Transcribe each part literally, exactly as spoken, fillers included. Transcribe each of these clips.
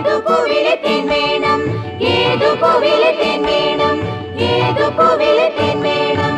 ഏതു പൂവിലെ തേൻ വേണം, ഏതു പൂവിലെ തേൻ വേണം, ഏതു പൂവിലെ തേൻ വേണം.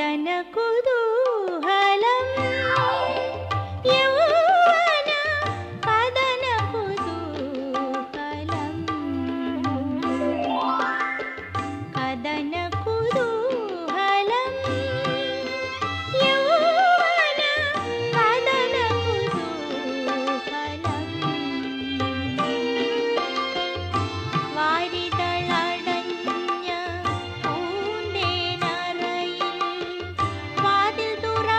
കദന കുതൂഹലം യൗവന കദന കുതൂഹലം കദന കുതൂഹലം യൗവന കദന കുതൂഹലം വാരിതളടഞ്ഞ പൂന്തേനറയിൽ വാതിൽ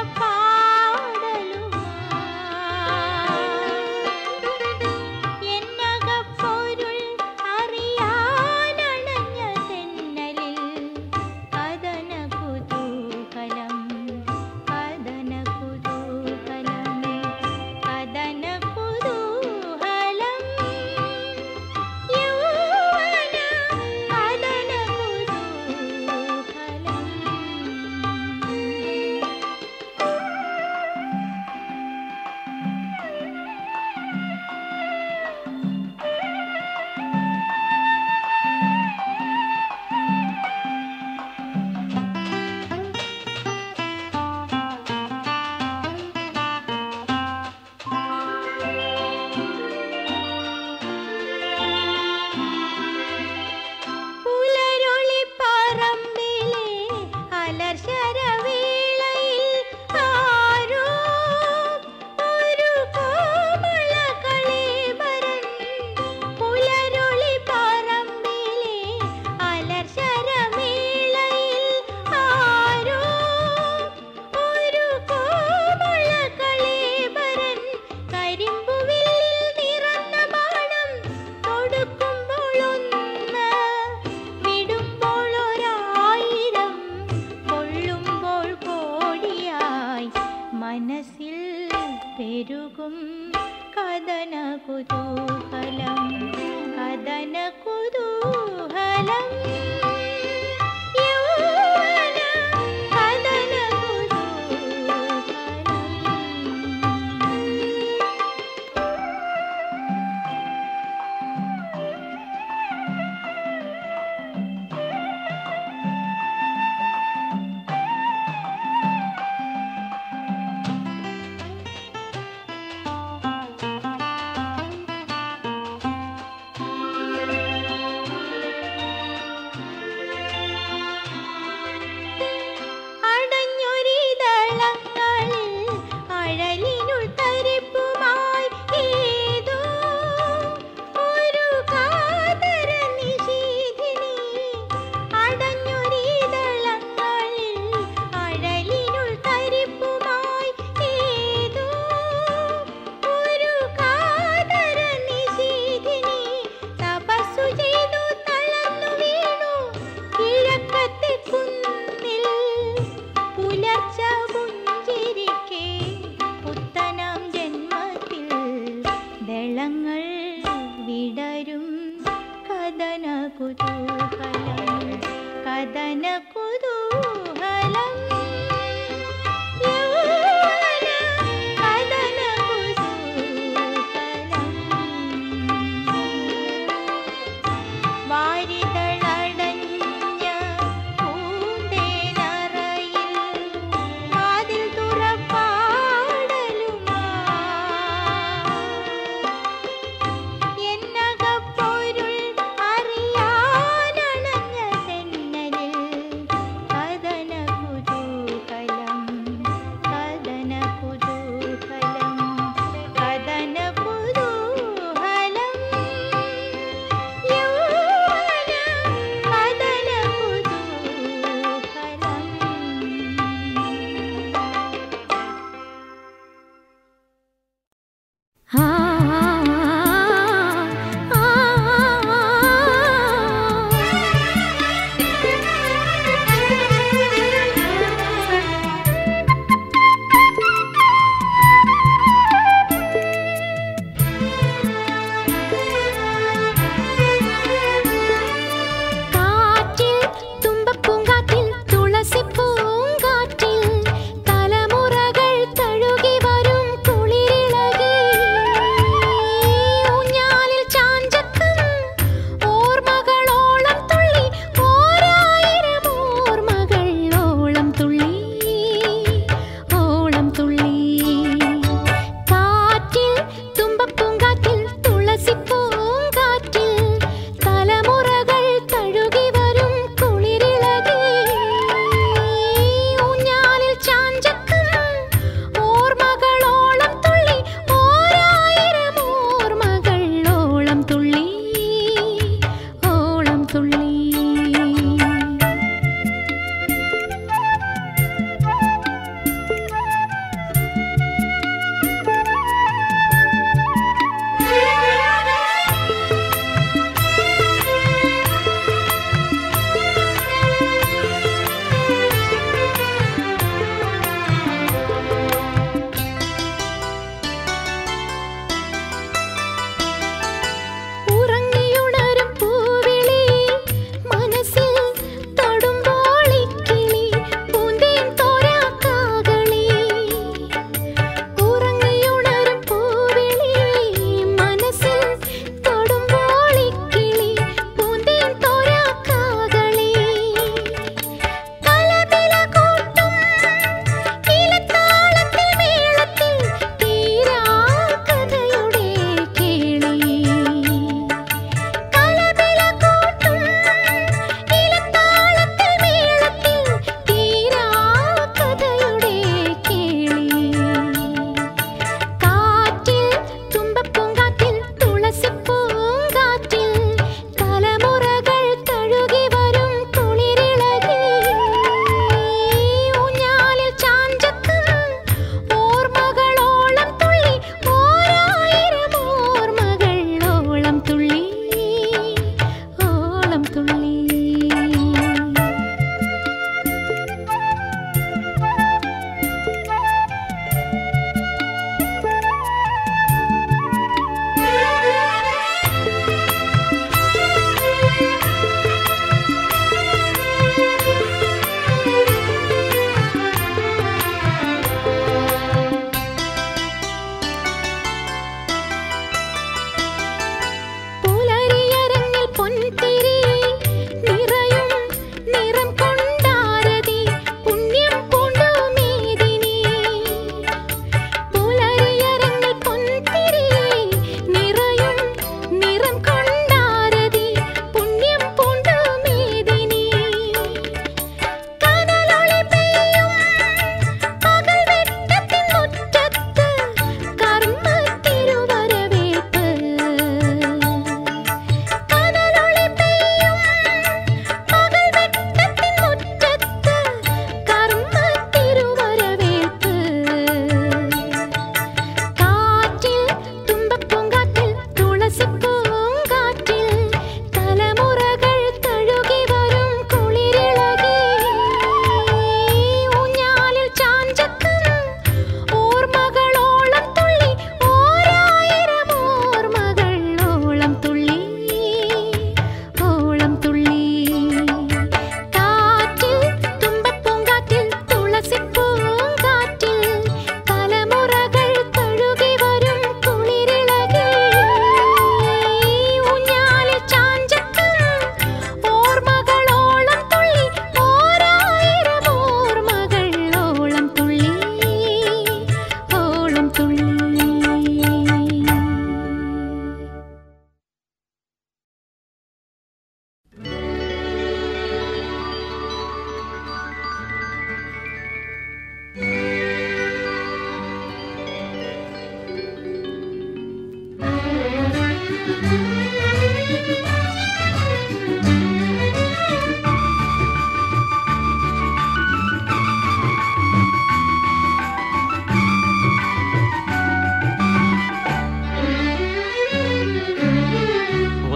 തുറപ്പാടലുമായി എന്നകപ്പൊരുൾ അറിയാനണഞ്ഞ തെന്നലിൽ കദന കുതൂഹലം കദന കുതൂഹലം കദന കുതൂഹലം യൗവന കദന കുതൂഹലം പുലരൊളിപ്പറമ്പിലെ അലർശരവേളയിൽ ആരോ ഒരു കോമളകളേബരൻ പുലരൊളിപ്പറമ്പിലെ അലർശരവേളയിൽ ആരോ ഒരു കോമളകളേബരൻ കരിമ്പുവില്ലിൽ നിറഞ്ഞ ബാണം തൊടുക്കുമ്പോൾ ഒന്ന് വിടുമ്പോൾ ഒരായിരം കൊള്ളുമ്പോൾ കോടിയായി മനസ്സിൽ പെരുകും കദന കുതൂഹലം കദന കുതൂഹലം യൗവന കദന കുതൂഹലം അടഞ്ഞൊരിതളങ്ങളിൽ അഴലിനുൾ തരിപ്പുമായി ഏതോ ഒരു കാതര നിശീഥിനി അടഞ്ഞൊരിതളങ്ങളിൽ അഴലിനുൾ തരിപ്പുമായി ഏതോ ഒരു കാതര നിശീഥിനി തപസ്സു ചെയ്തു തളർന്നു വീണു കിഴക്കത്തെ കുന്നിൽ പുലർച്ച പുഞ്ചിരിക്കെ പുത്തനാം ജന്മത്തിൽ ദളങ്ങൾ വിടരും കദന കുതൂഹലം കദന കുതൂഹലം യൗവന കദന കുതൂഹലം വാരിതളടഞ്ഞ പൂന്തേനറയിൽ വാതിൽ തുറപ്പാടലുമായി എന്നകപ്പൊരുൾ അറിയാനണഞ്ഞ തെന്നലിൽ കദന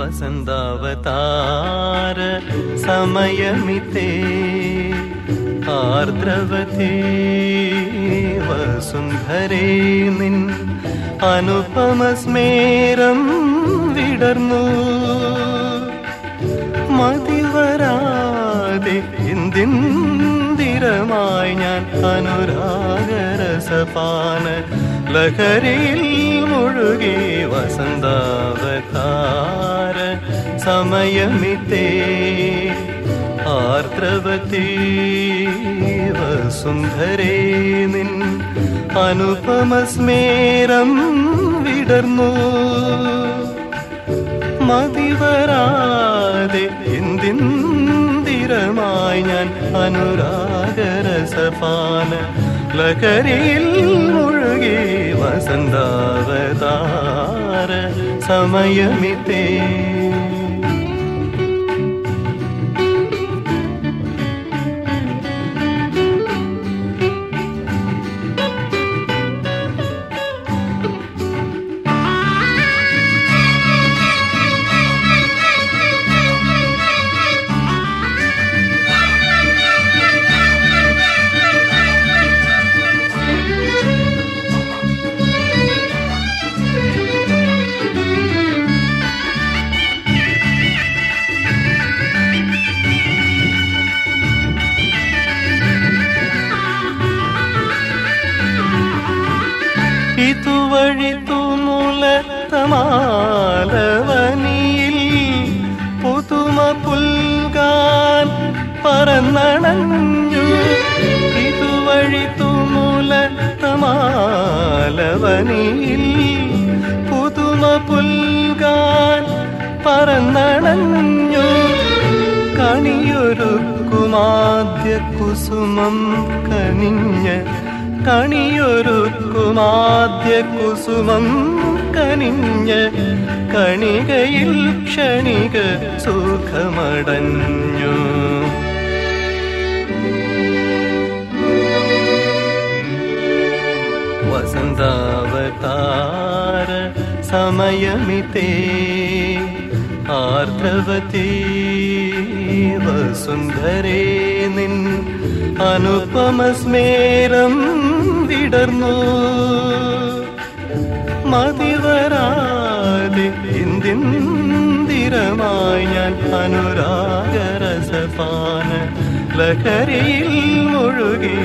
വസന്താവതാര സമയമിതേ ആർദ്രവതേ വസുന്ധരേ നിൻ അനുപമസ്മേരം വിടർന്നു മതിവരാതെ എന്തിന്തിരമായി ഞാൻ അനുരാഗരസപാന ലഹരിയിൽ മുഴുകി വസന്താവതാര സമയമിതേ ആർദ്രവതീ വസുന്ധരേ നിൻ അനുപമസ്മേരം വിടർന്നു മതിവരാതെ എന്തിന്തിരമായി ഞാൻ അനുരാഗരസപാന ലഹരിയിൽ മുഴുകി വസന്താവതാര സമയമിതേ ഇതുവഴി തൂമുലത്തമാലവനിയിൽ പുതുമ പുൽകാൻ പറന്നണഞ്ഞു ഇതുവഴി തൂമുലത്തമാലവനിയിൽ പുതുമ പുൽകാൻ പറന്നണഞ്ഞു കണിയൊരുക്കുമാദ്യ കുസുമം കനിഞ്ഞ് കണിയൊരുക്കുമാദ്യ കുസുമം കനിഞ്ഞ് കണികയിൽ ക്ഷണിക സുഖമടഞ്ഞു വസന്താവതാര സമയമിതേ ആർദ്രവതീ വസുന്ധരേ നിൻ അനുപമസ്മേരം വിടർന്നു മതിവരാതെ എന്തിന്തിരമായി ഞാൻ അനുരാഗരസപാന ലഹരിയിൽ മുഴുകി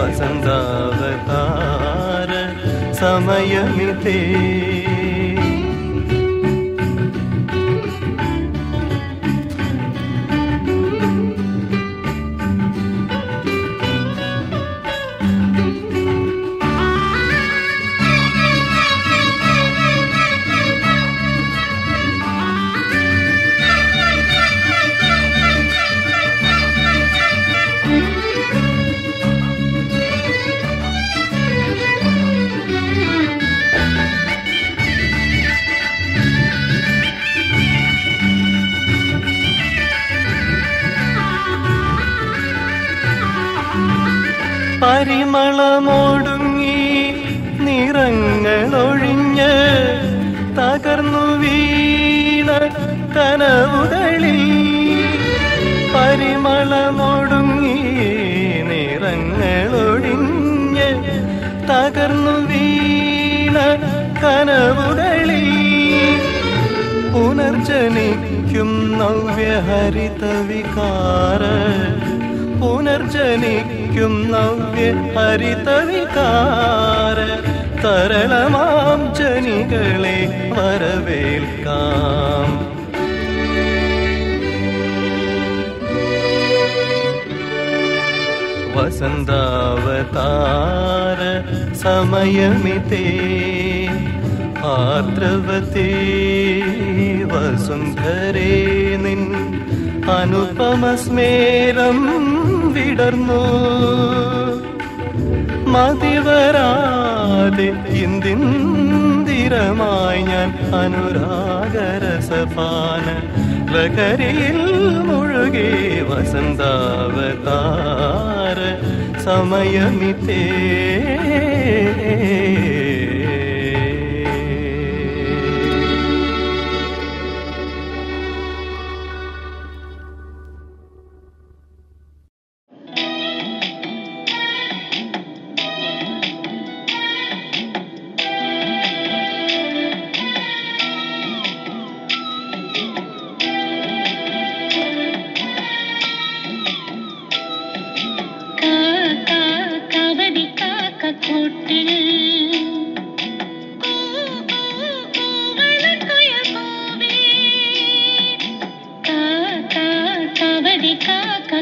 വസന്താവതാര സമയമിതേ പരിമളമൊടുങ്ങി നിറങ്ങളൊഴിഞ്ഞ് തകർന്നു വീണ കനവുകളിൽ പരിമളമൊടുങ്ങി നിറങ്ങളൊഴിഞ്ഞ് തകർന്നു വീണ കനവുകളിൽ പുനർജനിക്കും നവ്യഹരിതവികാര പുനർജനിക്കും നവ്യ ഹരിതവികാര തരളമാം ജനികളെ വരവേൽക്കാം വസന്താവതാര സമയമിതേ ആർദ്രവതീ വസുന്ധരേ നിൻ അനുപമസ്മേരം വിടർന്നു മതിവരാതെ ഇന്ദിന്ദിരമായി ഞാൻ അനുരാഗരസപാന ലഹരിയിൽ മുഴുകി വസന്താവതാര സമയമിതേ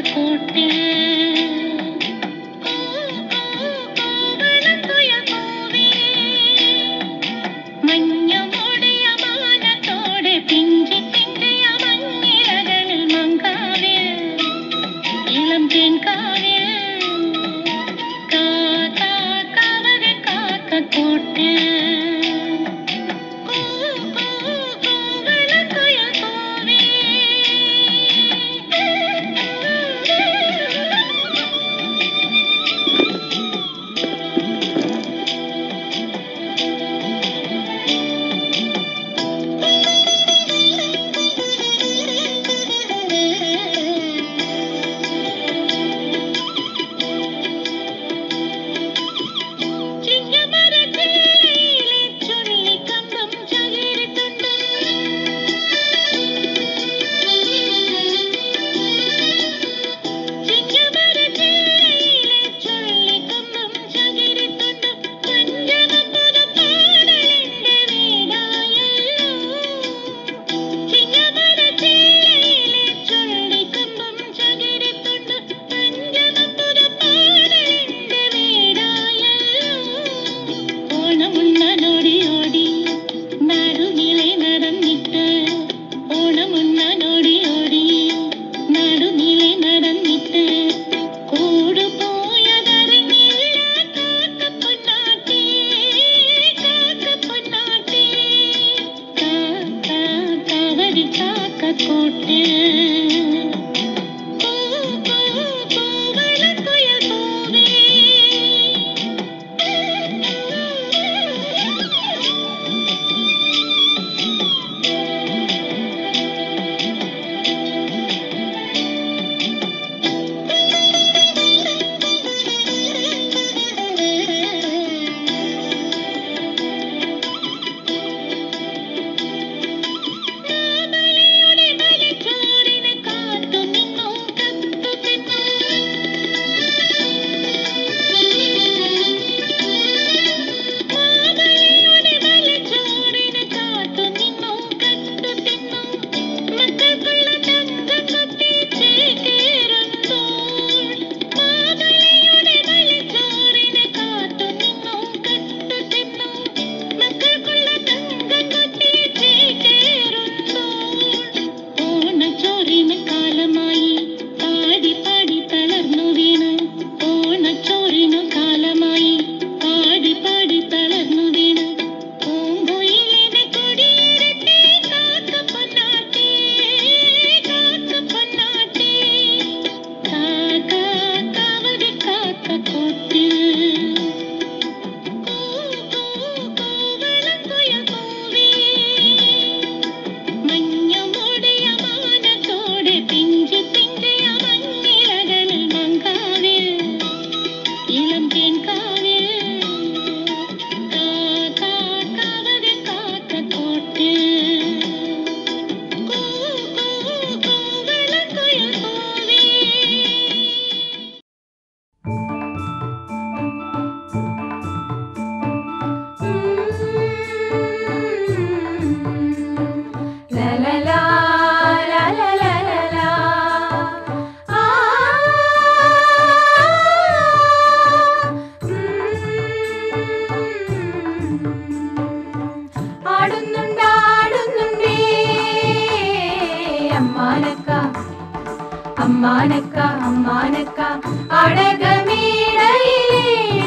അമ്മാനക്ക അമ്മാനക്ക അടകമീടയിലേ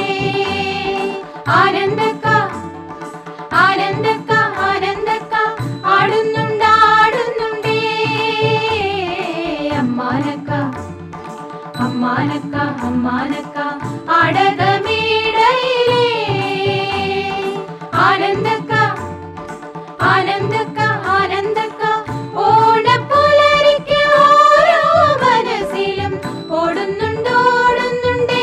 ആനന്ദക്ക ആനന്ദക്ക ആനന്ദക്ക ആടുന്നുണ്ടാടുന്നുണ്ടേ അമ്മാനക്ക അമ്മാനക്ക അമ്മാനക്ക അടകമീടയിലേ ആനന്ദക്ക ആനന്ദക്ക ആനന്ദക്ക ഓണപ്പുലരിക്ക് ഓരോ മനസ്സിലും ഓടുന്നുണ്ടോടുന്നുണ്ടേ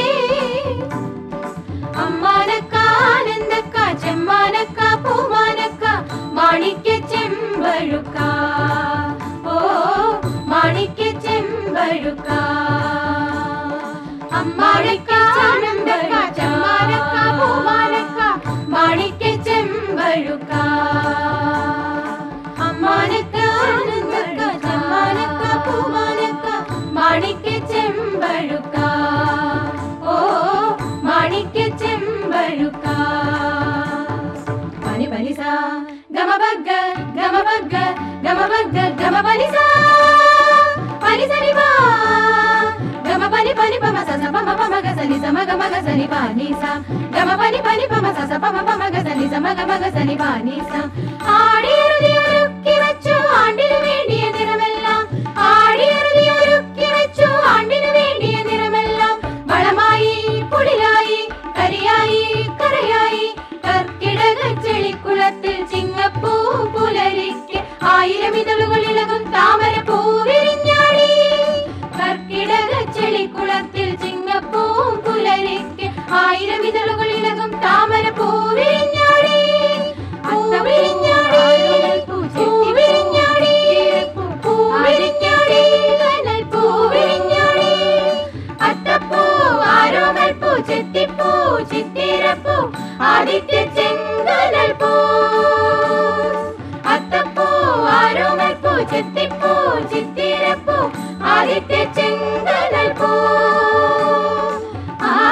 അമ്മാനക്ക ആനന്ദക്ക ചെമ്മാനക്ക പൂമാനക്ക മാണിക്യ ചെമ്പഴുക്ക ഓ മാണിക്യ ചെമ്പഴുക്ക അമ്മാനക്ക ആനന്ദക്ക ചെമ്മാനക്ക പൂമാനക്ക മാണിക്യ ചെമ്പഴുക്ക അമ്മാനക്ക ആനന്ദക്ക ചെമ്മാനക്ക പൂമാനക്ക മാണിക്യ ചെമ്പഴുക്ക బగ్గ గమ బగ్గ గమ బగ్గ గమ పనిసా పనిసని బా గమ పని పని పమ సస పమ పమ గసని సమ గమ గసని పానిసా గమ పని పని పమ సస పమ పమ గసని సమ గమ గసని పానిసా ആടിയറുതിയൊരുക്കി വെച്ചു ആണ്ടിനു വേണ്ടിയ നിറമെല്ലാം ആടിയറുതിയൊരുക്കി വെച്ചു ആണ്ടിനു വേണ്ടിയ നിറമെല്ലാം വളമായി കുളിരായി കരിയായി കരയായി കർക്കിടക ചെളിക്കുളത്തിൽ ചിങ്ങപ്പൂ പുലരിക്ക് ആയിരം ഇതളുകൾ ഇളകും താമര പൂവിരിഞ്ഞാടി കർക്കിടക ചെളിക്കുളത്തിൽ ചിങ്ങപ്പൂ പുലരിക്ക് ആയിരം ഇതളുകൾ ഇളകും താമര പൂവിരിഞ്ഞാടി ചെത്തിപ്പൂ ചിത്തിരപ്പൂ ആദിത്യ ചെങ്കനൽ പൂ അത്തപ്പൂ ആരോമൽപ്പൂ ചെത്തിപ്പൂ ചിത്തിരപ്പൂ ആദിത്യ ചെങ്കനൽ പൂ ആ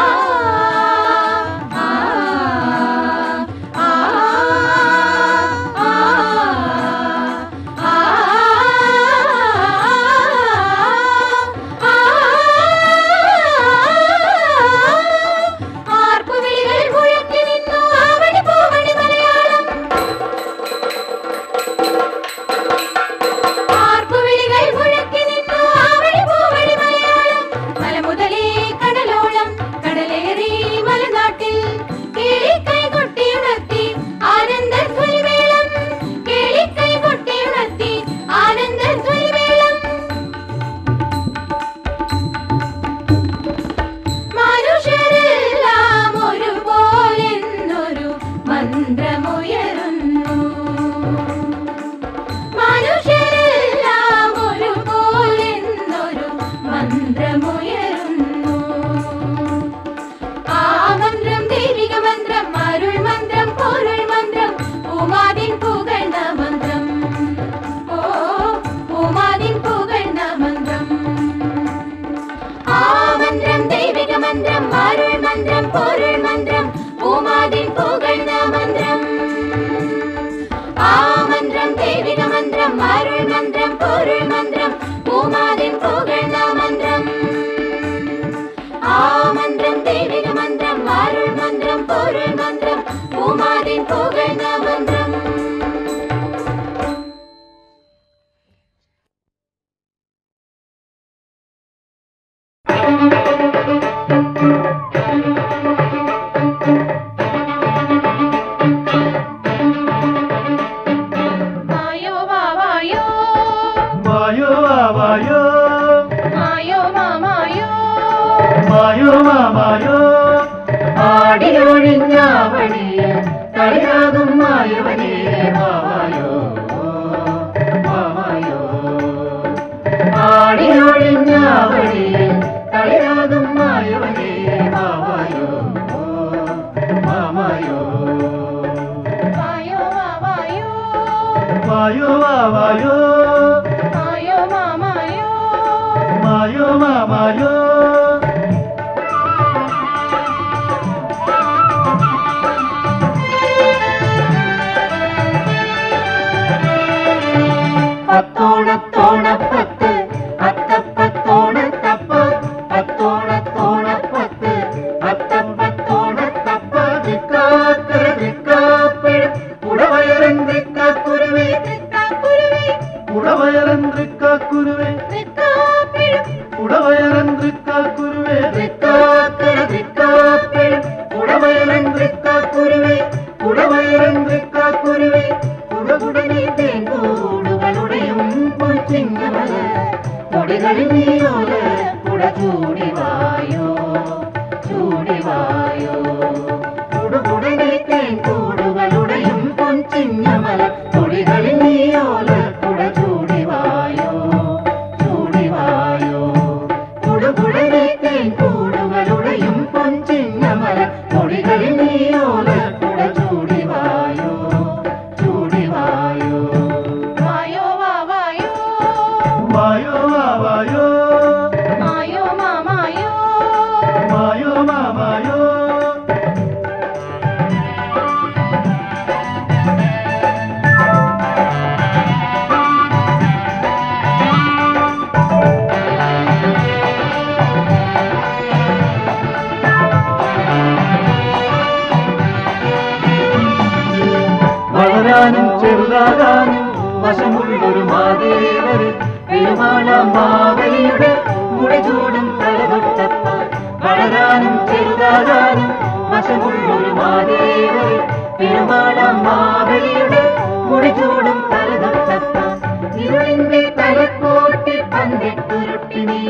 മാദേവർ പെരുമാളാം മാവലിയുടെ മുടിചൂടും തലതൊട്ടപ്പാൽ വളരാനും ചെറുതാകാനും വശമുള്ളൊരു മാദേവർ പെരുമാളാം മാവലിയുടെ മുടിചൂടും തലതൊട്ടപ്പാൽ ഇരുളിന്റെ തലക്കോട്ടി പന്തിട്ടുരുട്ടി നീ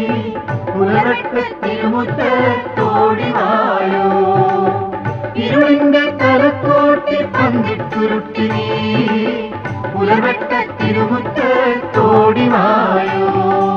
പുലവട്ടത്തിരുമുറ്റത്തോടിവായോ ഇരുളിന്റെ തലക്കോട്ടി പന്തിട്ടുരുട്ടി നീ പുലവട്ടത്തിരുമുറ്റത്തോടിവായോ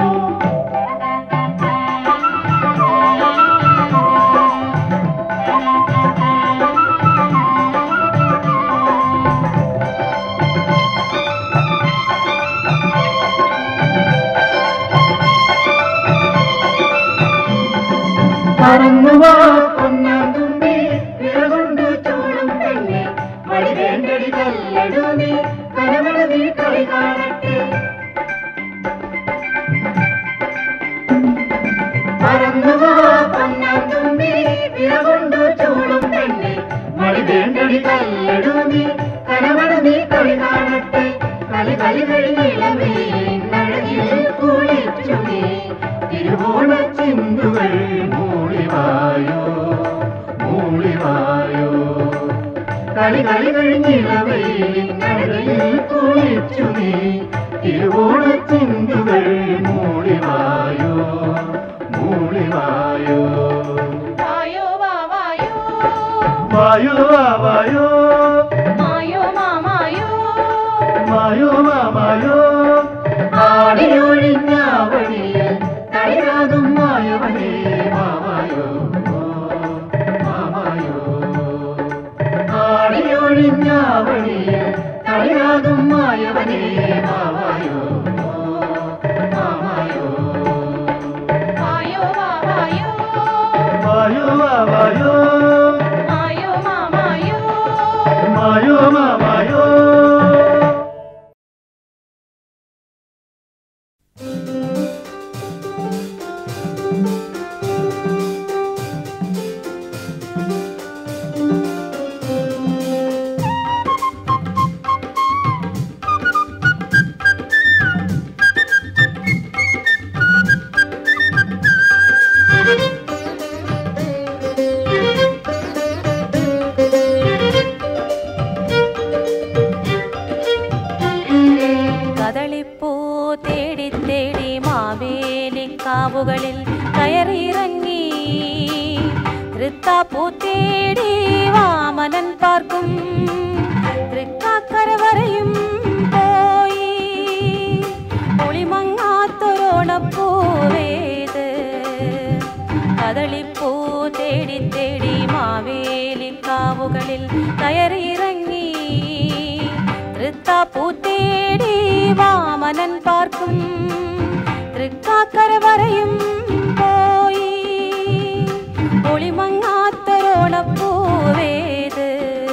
പറന്നുവാ പൊന്നാം തുമ്പി വിറകൊണ്ടു ചൂടും പെണ്ണെ മടി വേണ്ടടി കല്ലടു നീ കനവളവിൽ കളി കാണട്ടെ പറന്നുവാ പൊന്നാം തുമ്പി വിറകൊണ്ടു ചൂടും പെണ്ണെ മടി വേണ്ടടി കല്ലടു നീ കനവളവിൽ കളി കാണട്ടെ കളി കളി കഴിഞ്ഞിളമേ നഴകിൽ കുളിച്ചു നീ തിരുവോണ ചിന്തുകൾ മൂളിവായോ മൂളിവായോ കളി കളി കഴിഞ്ഞിളവയിൽ നഴകിൽ കുളിച്ചു നീ തിരുവോണ ചിന്തുകൾ മൂളിവായോ മൂളിവായോ വായോ വാവായോ വായോ വാവായോ മായോ മാമായോ മായോ മാമായോ ആടിയൊഴിഞ്ഞാവണിയിൽ തളിരാകും മായവനേ മാമായോ മാമായോ ആടിയൊഴിഞ്ഞാവണിയിൽ തളിരാകും മായവനേ മാമായോ മാമായോ വായോ വാവായോ മായോ മാമായോ മായോ മാമായോ മായോ മാമായോ കദളിപ്പൂ തേടി തേടി മാവേലിക്കാവുകളിൽ കയറിയിറങ്ങി തൃത്താപ്പൂ തേടി വാമനൻ പാർക്കും തൃക്കാക്കര വരെയും പോയി ഒളിമങ്ങാത്തൊരോണപ്പൂവേത് കദളിപ്പൂ തേടി തേടി മാവേലിക്കാവുകളിൽ കയറിയിറങ്ങി തൃത്താപ്പൂ തേടി വാമനൻ പാർക്കും തൃക്കാക്കര വരെയും പോയി ഒളിമങ്ങാത്തൊരോണപ്പൂവേത്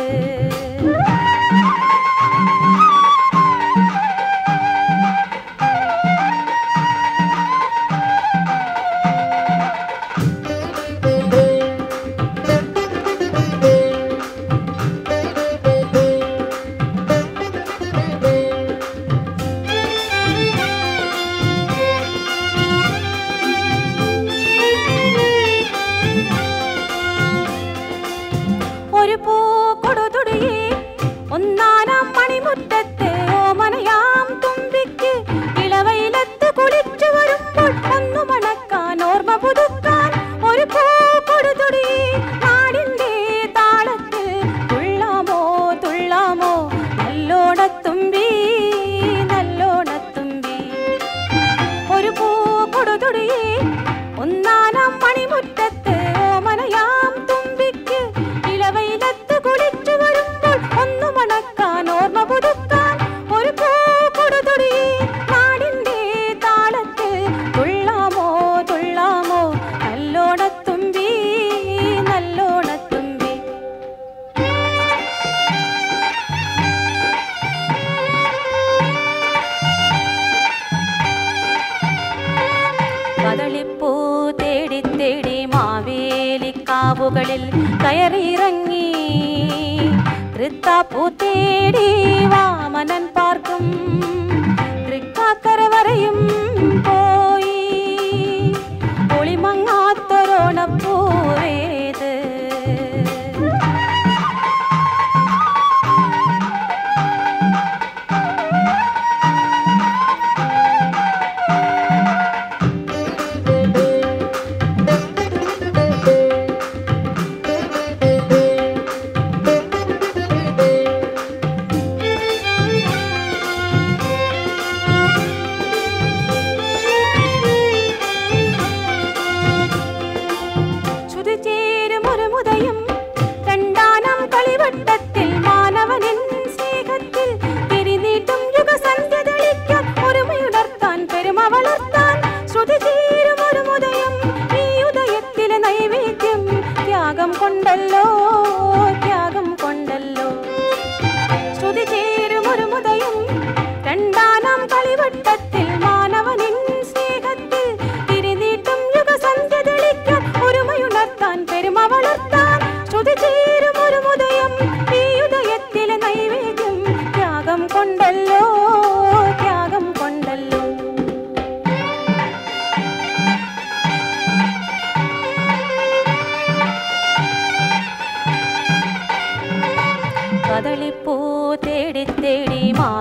കാവുകളിൽ കയറിയിറങ്ങി തൃത്താപ്പൂ തേടി വാമനൻ പാർക്കും തൃക്ക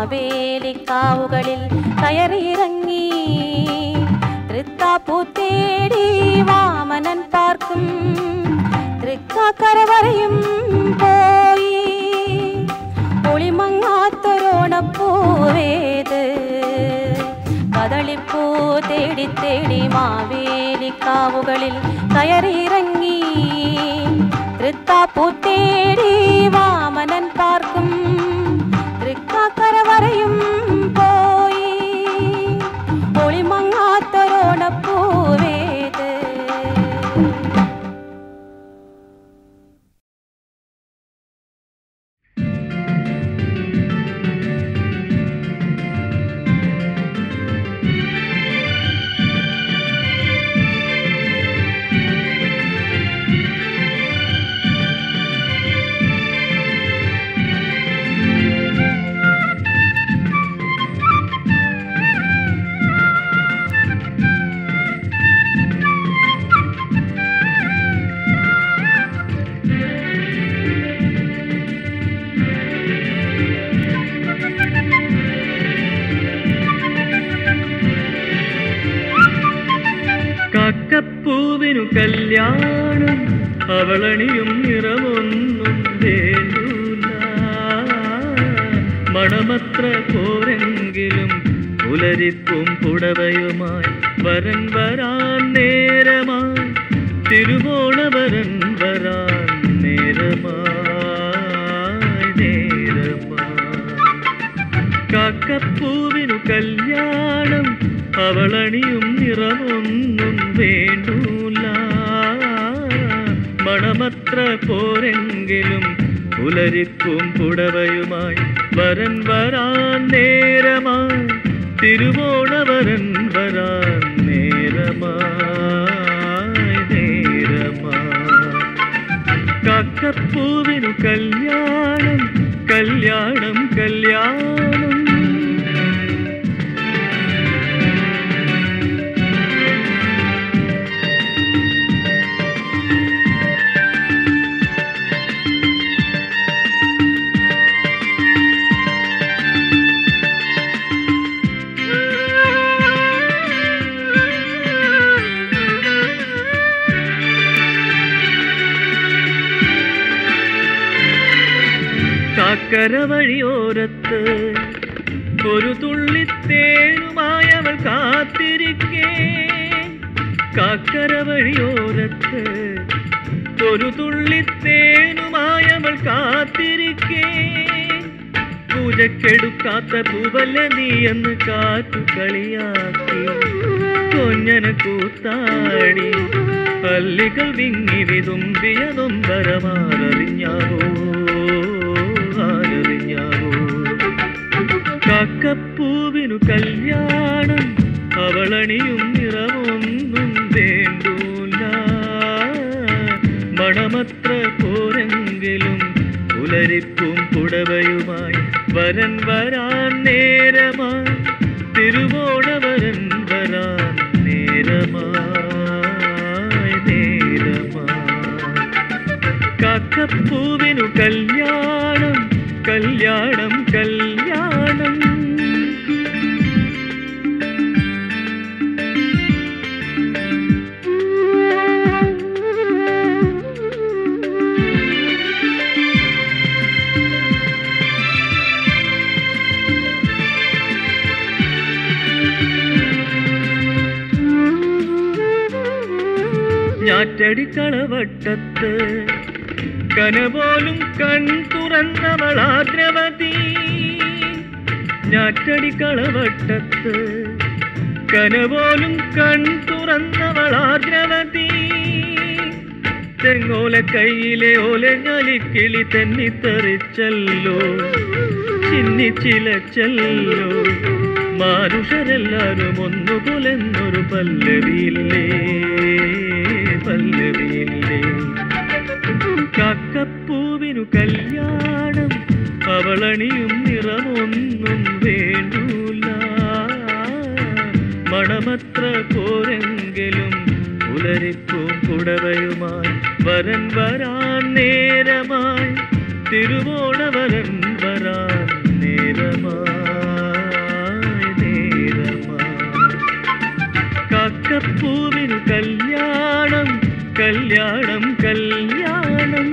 മാവേലിക്കാവുകളിൽ കയറിയിറങ്ങി തൃത്താപ്പൂ തേടി വാമനൻ പാർക്കും തൃക്കാക്കര വരെയും പോയി ഒളിമങ്ങാത്തൊരോണപ്പൂവേത് കദളിപ്പൂ തേടി തേടി മാവേലിക്കാവുകളിൽ കയറിയിറങ്ങി തൃത്താപ്പൂ തേടി വാമനൻ പാർക്കും തൃക്കാക്കര വരെയും പോയി ഒളിമങ്ങാത്തൊരോണപ്പൂവേത്. കാക്കപ്പൂവിനു കല്യാണം അവളണിയും നിറമൊന്നും വേണ്ടൂല മണമത്ര പോരെങ്കിലും പുലരിപ്പും പുടവയുമായി വരൻ വരാൻ നേരമായി തിരുവോണവരൻ വരാൻ നേരമായി നേരമായി കാക്കപ്പൂവിനു കല്യാണം അവളണിയും നിറമൊന്നും വേണ്ടൂല മണമത്ര പോരെങ്കിലും പുലരിപ്പും പുടവയുമായി വരൻ വരാൻ നേരമായി തിരുവോണവരൻ വരാൻ നേരമായി നേരമായി കാക്കപ്പൂവിനു കല്യാണം കല്യാണം കല്യാണം. കാക്കര വഴിയോരത്ത് ഒരു തുള്ളിത്തേനുമായി അവൾ കാത്തിരിക്കേ കാക്കര വഴിയോരത്ത് ഒരു തുള്ളിത്തേനുമായി അവൾ കാത്തിരിക്കേ പൂജക്കെടുക്കാത്ത പൂവല്ല നീ എന്ന് കാറ്റു കളിയാക്കി കൊഞ്ഞന കൂത്താടി പല്ലികൾ വിങ്ങി വിതുമ്പിയ നൊമ്പരമാറിഞ്ഞാവോ കാക്കപ്പൂവിനു കല്യാണം അവളണിയും നിറമൊന്നും വേണ്ടൂല മണമത്ര പോരെങ്കിലും പുലരിപ്പും പുടവയുമായി വരൻ വരാൻ നേരമായി തിരുവോണവരൻ വരാൻ നേരമായി നേരമായി കാക്കപ്പൂവിനു കല്യാണം കല്യാണം കല്യാണം. ഞാറ്റടിക്കളവട്ടത്ത് കനപോലും കൺ തുറന്നവളാദ്രവതി ഞാറ്റടിക്കളവട്ടത്ത് കനപോലും കൺ തുറന്നവളാദ്രവതി തെങ്ങോല കയ്യിലെ ഓലഞ്ഞാലിക്കിളി തെന്നിത്തെറിച്ചല്ലോ ചിന്നിച്ചിലച്ചല്ലോ മാനുഷരെല്ലാരും ഒന്നുപോലെന്നൊരു പല്ലവിയില്ലേ പല്ലവിയില്ലേ കാക്കപ്പൂവിനു കല്യാണം അവളണിയും നിറമൊന്നും വേണ്ടൂല മണമത്ര പോരെങ്കിലും പുലരിപ്പും പുടവയുമായി വരൻ വരാൻ നേരമായി തിരുവോണവരൻ വരാൻ നേരമായി കല്യാണം കല്യാണം.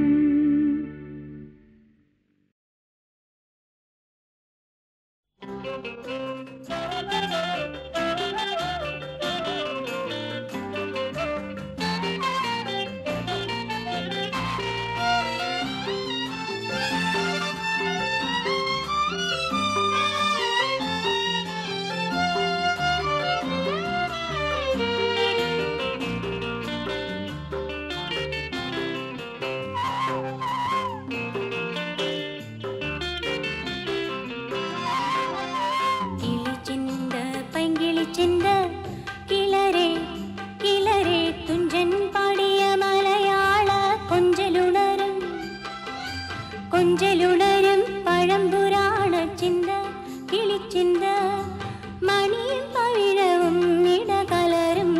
കൊഞ്ചലുണരും പഴംപുരാണ ചിന്ത കിളിച്ചിന്ത മണിയും പവിഴവും ഇടകലരും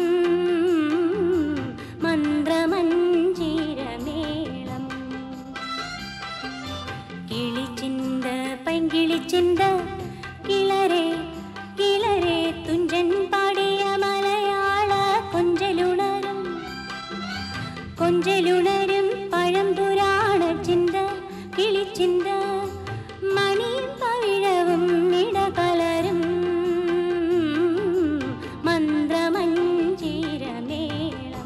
മന്ത്രമഞ്ജീരമേളം കിളിച്ചിന്ത പൈങ്കിളിച്ചിന്ത കിളരെ കിളരെ തുഞ്ചൻ പാടിയ മലയാള കൊഞ്ചലുണരും കൊഞ്ചലുണരും പഴംപുരാണ ചിന്ത കിളിച്ചിന്ത മണിയും പവിഴവും ഇടകലരും മന്ത്രമഞ്ജീരമേളം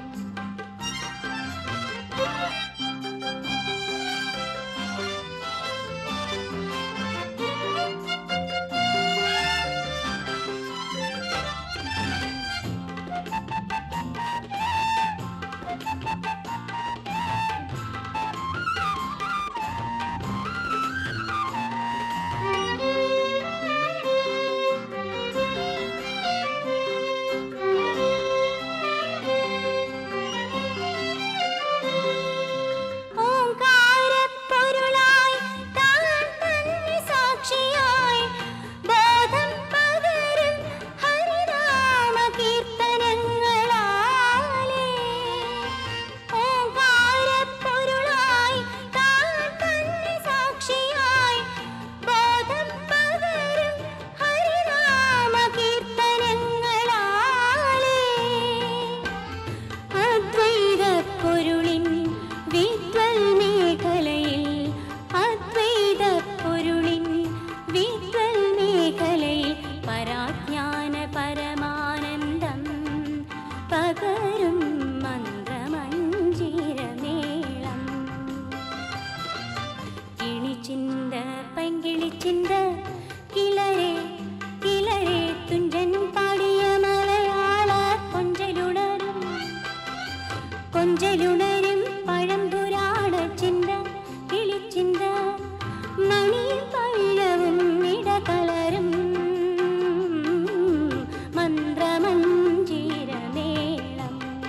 കൊഞ്ചലുണരും പഴംപുരാണ ചിന്ത കിളിച്ചിന്ത മണിയും പവിഴവും ഇടകലരും മന്ത്രമഞ്ജീരമേളം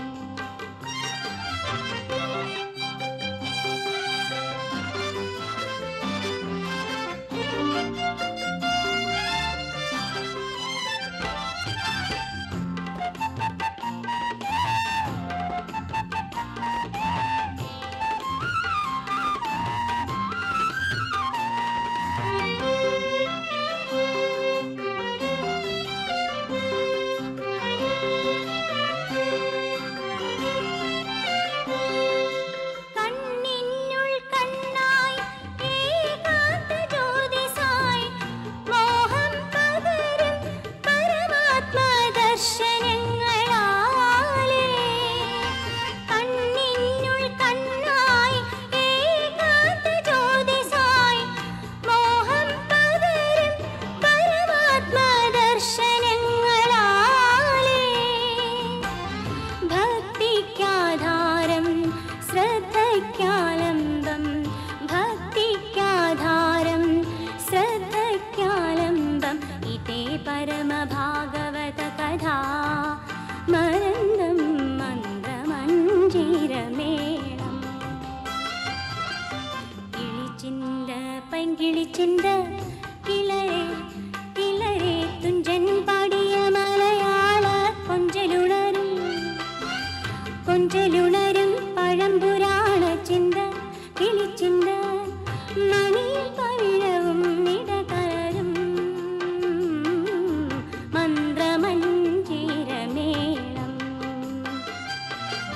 പരമഭാഗവത കഥാ മരന്തം മന്ത്രമഞ്ജീരമേളം കിളിച്ചിന്ത പൈങ്കിളിച്ചിന്ത കിളരെ കിളരെ തുഞ്ചൻ പാടിയ മലയാള കൊഞ്ചലുണരും കൊഞ്ചലുണരും പഴംപുരാണ ചിന്ത കിളിച്ചിന്ത മണിയും പവിഴവും ഇടകലരും മന്ത്രമഞ്ജീരമേളം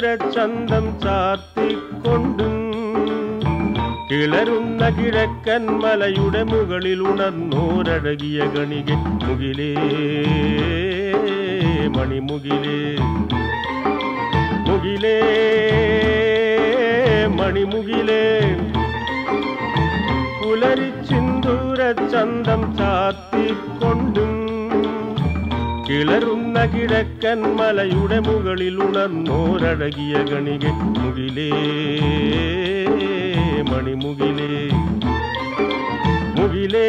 സിന്ദൂരചന്തം ചാർത്തിക്കൊണ്ടും കിളരുന്ന കിഴക്കൻ മലയുടെ മുകളിൽ ഉണർന്നോരഴകിയ ഗണികെ മുകിലേ മണിമുകിലേ മുകിലേ മണിമുകിലേ പുലരിച്ചിന്തൂരചന്തം ചാർത്തിക്കൊണ്ടും കിളരുന്ന കിഴക്കൻ മലയുടെ മുകളിൽ ഉണർന്നോരഴകിയ ഗണികെ മുകിലേ മണിമുകിലേ മുകിലേ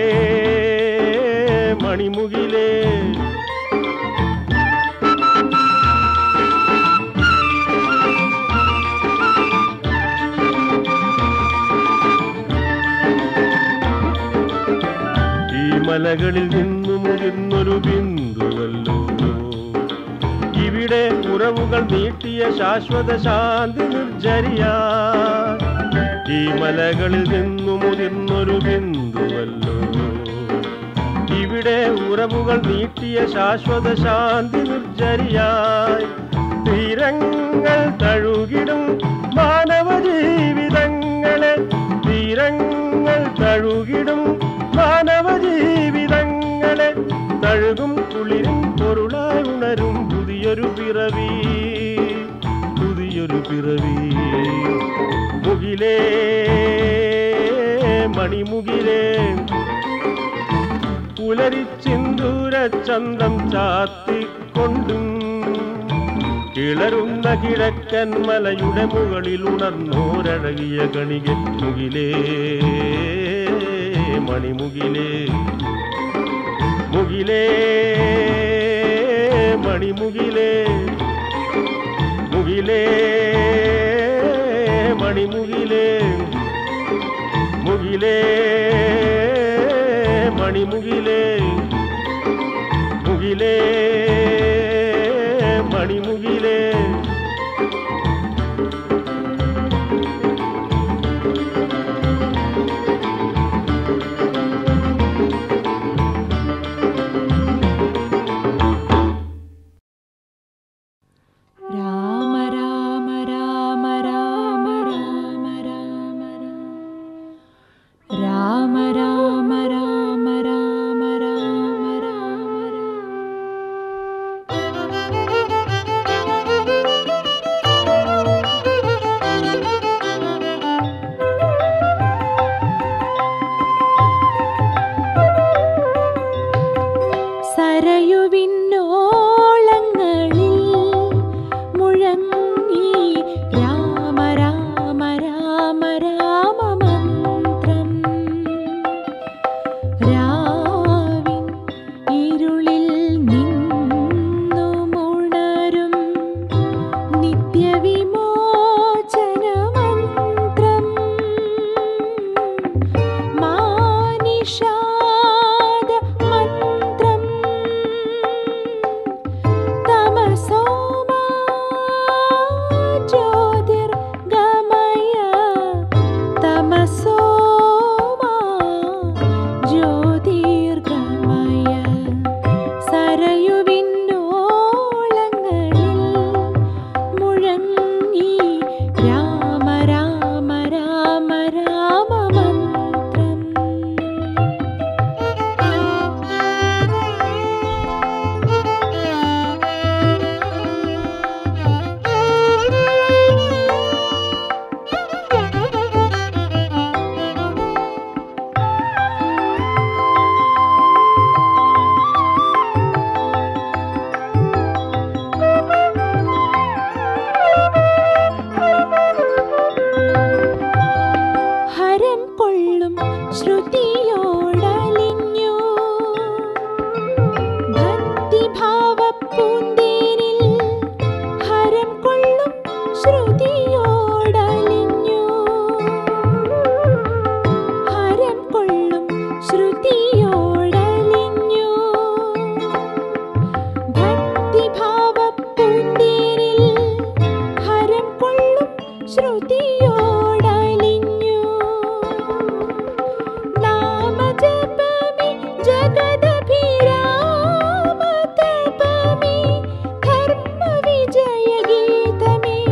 മണിമുകിലേ ഈ മലകളിൽ നിന്നു മുതിർന്നൊരു ബിന്ദുവല്ലോ ഇവിടെ ഉറവുകൾ നീട്ടിയ ശാശ്വത ശാന്തി നിർജരിയാ ഈ മലകളിൽ നിന്നു മുതിർന്നൊരു ബിന്ദുവല്ലോ ഇവിടെ ഉറവുകൾ നീട്ടിയ ശാശ്വത ശാന്തി നിർജരിയായി തീരങ്ങൾ തഴുകിടും മാനവ ജീവിതങ്ങളെ തീരങ്ങൾ തഴുകിടും മാനവ ജീവിതങ്ങളെ തഴുകും കുളിരും പൊരുളായി ഉണരും പുതിയൊരു പിറവി പുതിയൊരു പിറവി മുകിലേ മണിമുകിലേ പുലരിച്ചിന്തൂരചന്തം ചാർത്തിക്കൊണ്ടും കിളരുന്ന കിഴക്കൻ മലയുടെ മുകളിൽ ഉണർന്നോരഴകിയ ഗണികെ മുകിലേ മണിമുകിലേ മുകിലേ മണിമുകിലേ മുകിലേ മണിമുകിലേ മുകിലേ മണിമുകിലേ മുകിലേ മണിമുകിലേ ജഗദഭിരാമതപമി ധർമ്മ വിജയ ഗീതമേ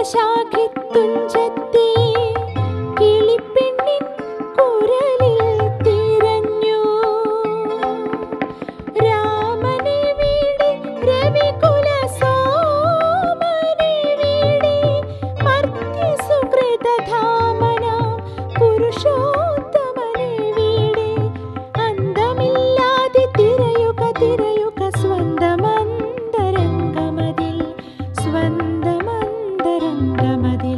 ശാഖിത്തുഞ്ചത്തെ കിളിപ്പെണ്ണിൻ കുരലിൽ തിരഞ്ഞു. രാമനെ വീടി രവികുല സോമനെ വീടി മർത്യസുകൃതധാമനാം പുരുഷോത്തമനെ വീടി അന്തമില്ലാതെ തിരയുക തിരയുക സ്വന്തമന്തരംഗമതിൽ സ്വന്തമന്തരംഗമതിൽ.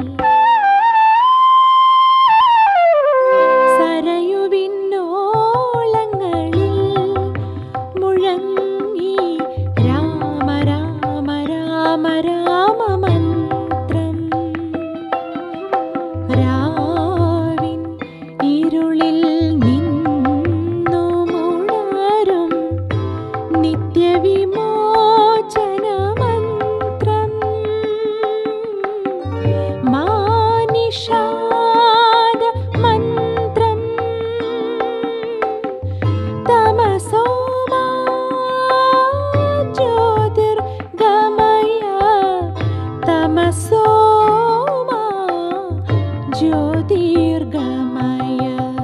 സരയുവിന്നോളങ്ങളിൽ മുഴങ്ങി രാമ രാമ രാമ രാമ മന്ത്രം. രാവിൻ ഇരുളിൽ നിന്നുമുണരും നിത്യവിമോചനമന്ത്രം. മാനിഷാദ മന്ത്രം. തമസോ മാ ജ്യോതിർഗമയ തമസോ മാ ജ്യോതിർഗമയ.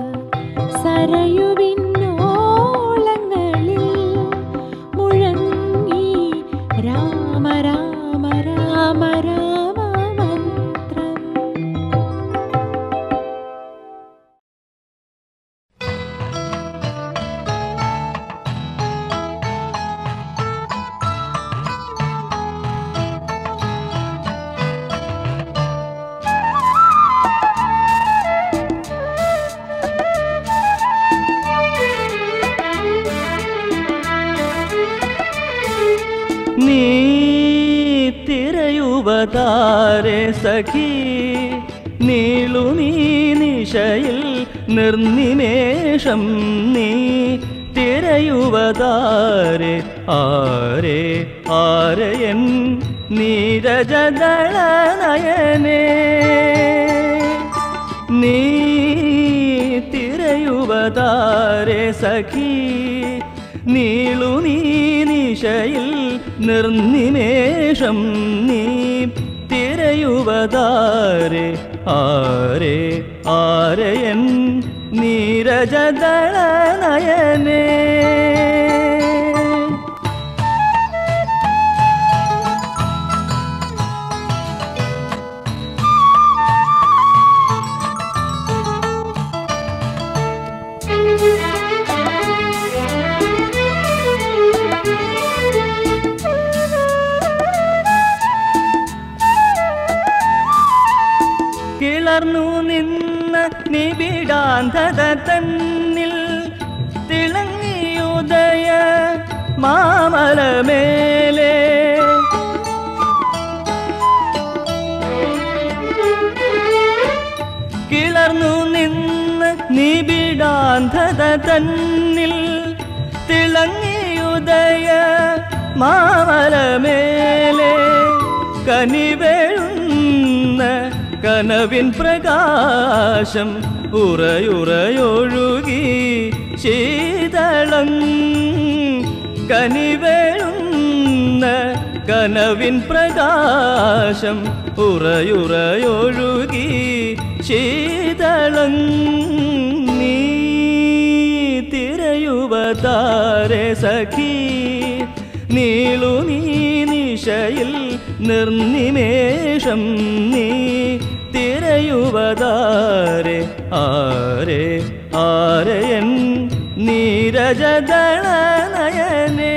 സരയുവിന്നോളങ്ങളിൽ മുഴങ്ങി രാമ രാമ രാമ രാമ മന്ത്രം. നീ തിരയുവതാരെ സഖി നീളുമീ നിശയിൽ നിർനിമേഷം. നീ തിരയുവതാരെ ആരെ ആരയൻ നീരജദളനയനേ. നീ തിരയുവതാരെ സഖി നീളുമീ നിശയിൽ നിർനിമേഷം. നീ തിരയുവതാരെ ആരെ ആരയൻ നീരജദളനയനേ. കിളർന്നു നിന്ന നിബിഡാന്ധത തന്നിൽ തിളങ്ങിയുദയ മാമലമേലെ. കിളർന്നു നിന്ന നിബിഡാന്ധത തന്നിൽ തിളങ്ങിയുദയ മാമലമേലെ. കനിവേഴുന്ന കനവിൻ പ്രകാശം ഉറയുറയൊഴുകി ശീതളം. കനിവേഴുന്ന കനവിൻ പ്രകാശം ഉറയുറയൊഴുകി ശീതളം. നീ തിരയുവതാരെ സഖി നീളുമീ നിശയിൽ നിർനിമേഷം. നീ തിരയുവതാരെ ആരെ ആരയൻ നീരജദളനയനേ.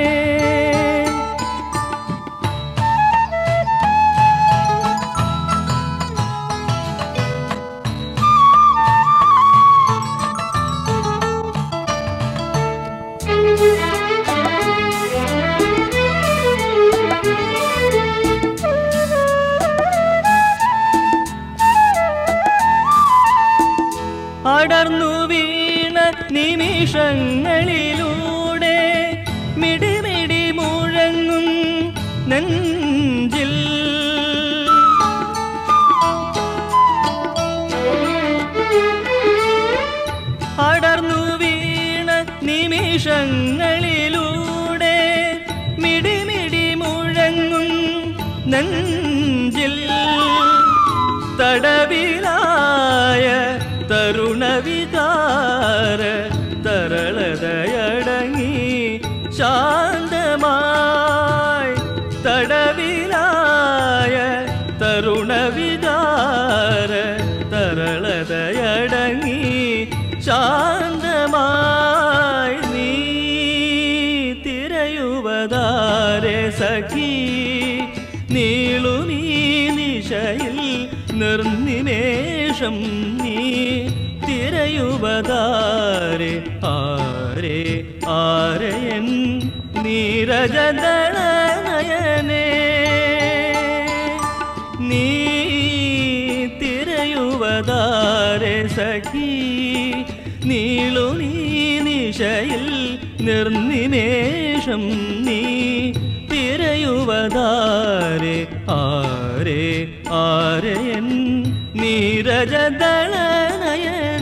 അടർന്നു വീണ നിമിഷങ്ങളിലൂടെ മിടിമിടി മുഴങ്ങും നെഞ്ചിൽ. അടർന്നു വീണ നിമിഷങ്ങളിലൂടെ മിടിമിടി മുഴങ്ങും നെഞ്ചിൽ തടവിലായ തരുണവികാര തരളതയടങ്ങി ശാന്തമായി തടവിലായ തരുണവികാര തരളതയടങ്ങി ശാന്തമായി നീ തിരയുവതാരെ സഖി നീളുമീ നിശയിൽ നിർനിമേഷം നീ തിരയുവതാരെ ആരെ ആരയൻ നീരജദളനയനേ നീ തിരയുവതാരെ സഖി നീളുമീ നിശയിൽ നിർനിമേഷം നീ തിരയുവതാരെ ആരെ ആരയൻ നീരജദളനയനേ